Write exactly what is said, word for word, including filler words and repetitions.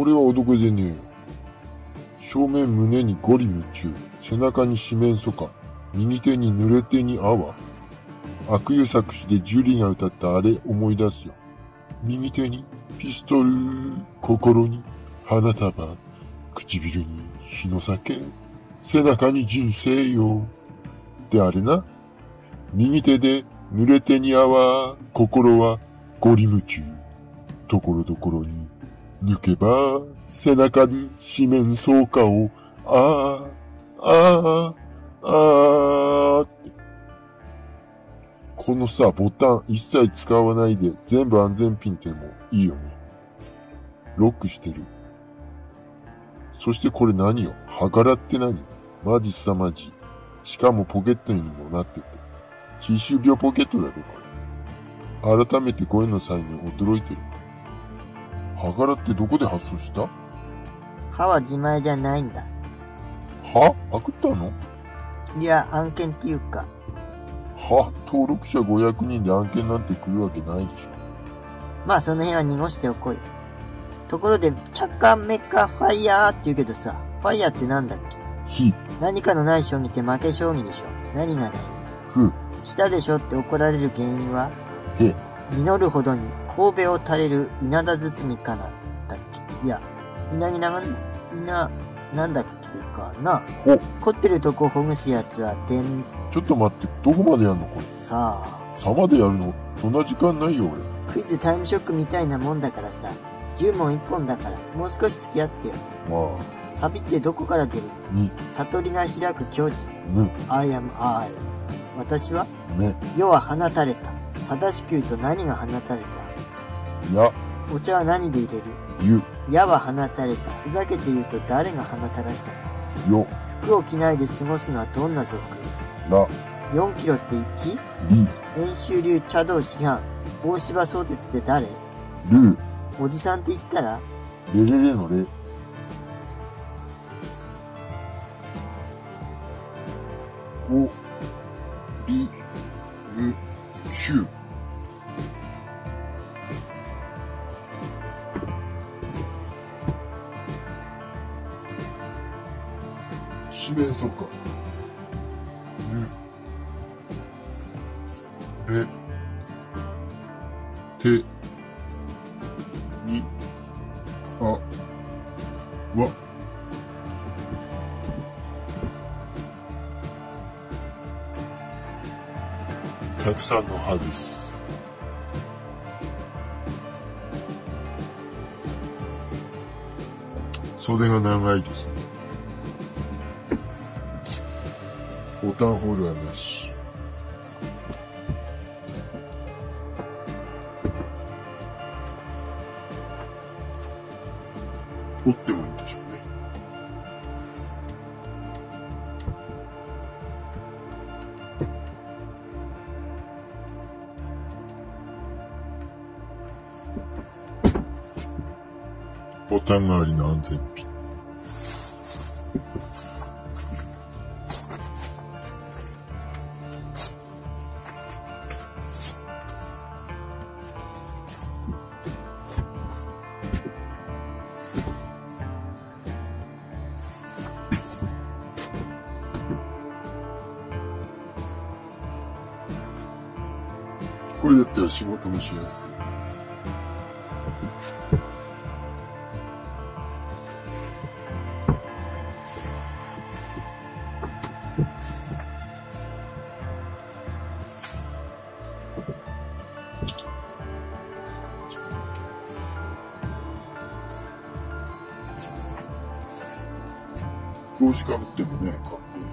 これは男でねえよ。正面胸にゴリ夢中、背中に四面楚歌、右手に濡れ手に泡。悪友作詞でジュリーが歌ったあれ思い出すよ。右手にピストル、心に花束、唇に日の酒、背中に人生よ。ってあれな。右手で濡れ手に泡、心はゴリ夢中。ところどころに抜けば、背中に四面楚歌を、ああ、ああ、ああって。このさ、ボタン一切使わないで全部安全ピンってのもいいよね。ロックしてる。そしてこれ何よ？はがらって何？マジさマジ。しかもポケットにもなってて。歯周病ポケットだべ、これ。改めて声の才能驚いてる。はがらってどこで発想した？ 歯は自前じゃないんだ。 は？パクったの？ いや、案件っていうか。 は？登録者ごひゃくにんで案件なんて来るわけないでしょ。 まあその辺は濁しておこうよ。ところで、チャッカメカファイヤーって言うけどさ、ファイヤーってなんだっけ？ ひ。 何かのない将棋って負け将棋でしょ。何がない？ ふ。 したでしょって怒られる原因は？ へ。 実るほどに神戸を垂れる稲田包みかなだっけ？いや、稲ぎなが、稲、なんだっけかな。 ほ。 凝ってるとこほぐすやつは、でん、 ちょっと待って、どこまでやんのこれ。 さあ。 さまでやるの？そんな時間ないよ俺。 クイズタイムショックみたいなもんだからさ。じゅうもんいっぽんだから、もう少し付き合ってよ。 まあ。 サビってどこから出る？ に。 悟りが開く境地。 ぬ。 I am I。私は？ め。 世は放たれた。正しく言うと何が放たれた？ や。 お茶は何で入れる？ ゆ。 矢は放たれた。ふざけて言うと誰が放たらしたの？ よ。 服を着ないで過ごすのはどんな族？ ら。 よんキロって いち？ り。 遠州流茶道師範。大柴宗哲って誰？ るー。 おじさんって言ったら？ れれれのれ。こ、り、む、しゅ。四面楚歌。ぬ。れ。て。に。あ。わ。たくさんの歯です。袖が長いですね。ボタンホールはなし。折ってもいいんでしょうね。ボタン代わりの安全ピン。これだったら仕事もしやすい。帽子かぶってもね、かっこいい。